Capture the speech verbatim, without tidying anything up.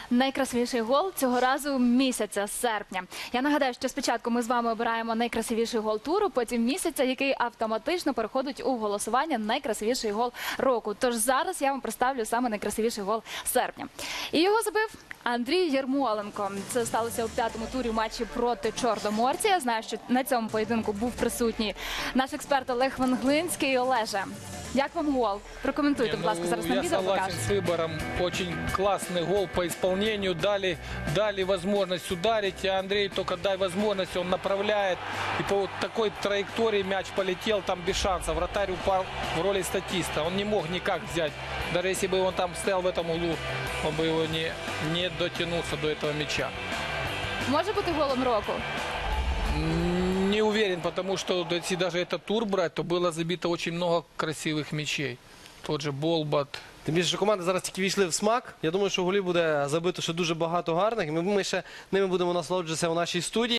найкрасивіший гол цього разу місяця, серпня. Я нагадаю, що спочатку ми з вами обираємо найкрасивіший гол туру, потім місяця, який автоматично переходить у голосування найкрасивіший гол року. Тож зараз я вам представлю саме найкрасивіший гол серпня. І його забив Андрій Ярмоленко. Це сталося у п'ятому турі матчі проти Чорноморця. Я знаю, що на цьому поєдинку був присутній наш експерт Олег Венглинський. Олеже, як вам гол? Прокоментуйте, будь ласка, ну, зараз нам відео покажете. Я согласен с выбором. Очень классный гол по исполнению. Дали, дали возможность ударить, а Андрей только дай возможность, он направляет. И по вот такой траектории мяч полетел там без шансов. Вратарь упал в роли статиста. Он не мог никак взять. Даже если бы он там стоял в этом углу, он бы его не, не дотянулся до этого мяча. Може бути голом року? Не уверен, потому что если даже этот тур брать, то было забито очень много красивых мячей. Тот же Болбат. Тим більше, що команди зараз тільки війшли в смак. Я думаю, що голів буде забито ще дуже багато гарних. І ми ще ними будемо насолоджуватися у нашій студії.